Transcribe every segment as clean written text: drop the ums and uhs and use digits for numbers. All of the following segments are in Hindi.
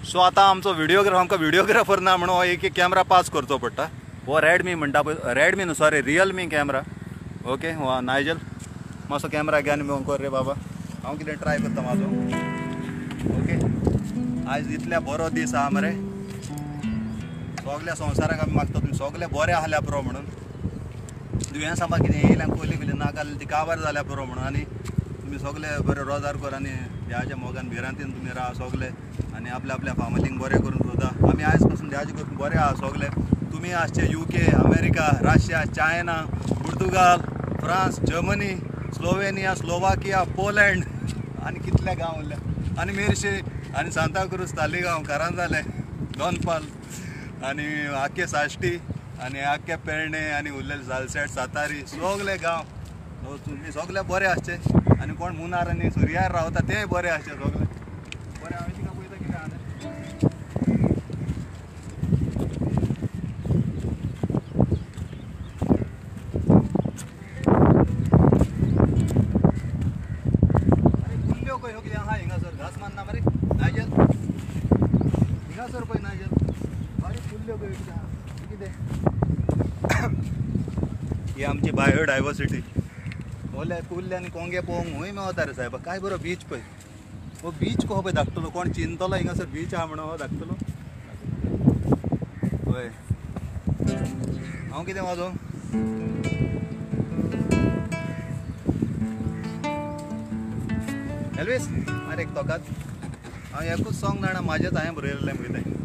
सो आता आमचो व्हिडिओग्राफर ना म्हणून हो एक कॅमेरा पास करचो पडटा. हो रेडमी म्हणटा पळय, रेडमी न्हू सॉरी रियलमी कॅमेरा. ओके हो नायजल मातसो कॅमेरा घेवन मेळून कर रे बाबा. हांव कितें ट्राय करता म्हाजो. ओके आयज इतल्या बरो दीस आहा मरे. सगल्या संवसाराक आमी मागता तुमी सगळे बरे आहल्या पुरो म्हणून. दुयेंसां बा कितें येयल्यांक पयलीं पयलीं नाका ती काबार जाल्या पुरो म्हणून. आनी तुमी सगळे बरे रोजार कर आनी देवाच्या मोगान भिरांतीन तुमी राहा सगळे आनी आपल्या आपल्या फामिलींक बरें करून सोदा. आमी आयज पासून देवाचे करून बरे आहा सगळे. तुमी आसचे UK, अमेरिका, रशिया, चायना, पुर्तुगाल, France, Germany, Slovenia, Slovakia, Poland आनी कितले गांव उरले आनी मेर्शे आनी सांताक्रूज, तालिगांव, कारांजाले, दोनपाल आनी आख्खे साश्टी आनी आख्खे पेडणे आनी उरलेले सालसेट, सातारी सगळे गांव. तुमी सगळे बरे आसचे आनी कोण मुनार आनी सुर्यार रावता तेय बरे आसचे सगळे बरे. हांवें तिका पळयता कितें आहा हिंगासर घास मारना मरे नायजल. हिंगासर पळय नायजल अरे कुल्ल्यो कितें ही आमची बायोडायवर्सिटी. ओले कुल्ले आनी कोंगे पळोवंक हूंय मेवता रे सायबा. काय बरो बीच पळय. हो बीच कहो पळय धाकटलो. कोण चिंतलो हिंगासर बीच आहा म्हणून हो धाकटलो पळय. हांव कितें म्हाजो एल्वीस अरे एक तोकात हांव एकूच सॉंग जाणा म्हाजेच हांवें बरयल्लें पळय तें.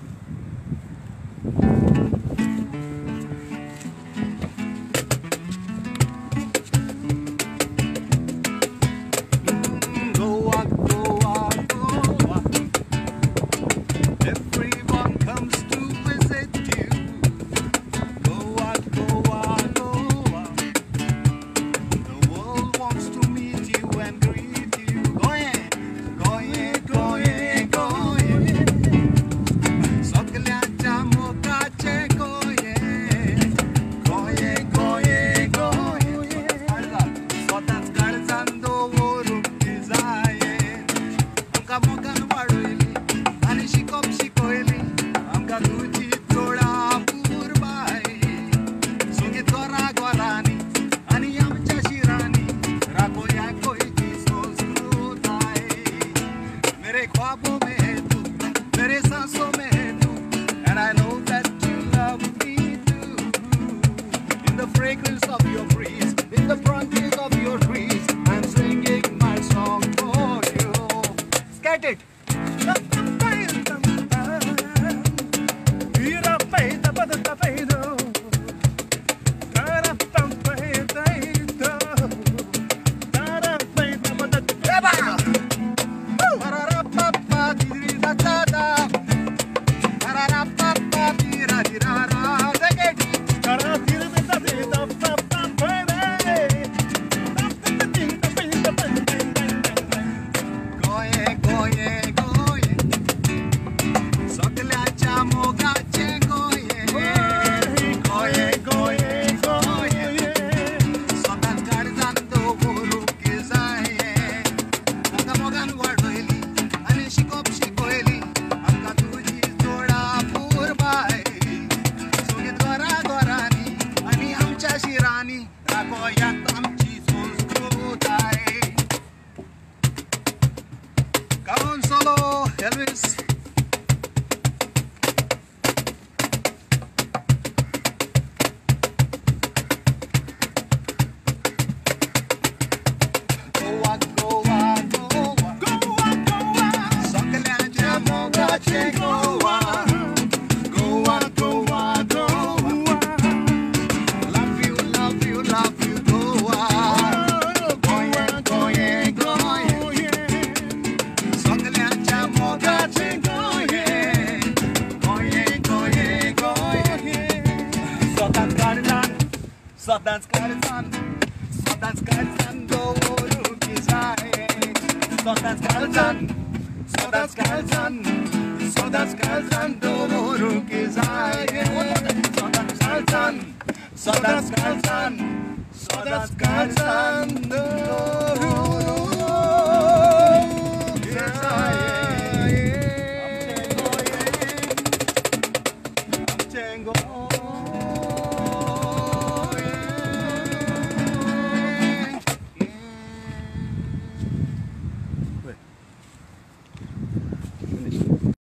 Sodans Karzan do ruki zaje. Sodans Karzan do ruki zaje. Sodans Karzan do ruki zaje. चेंगो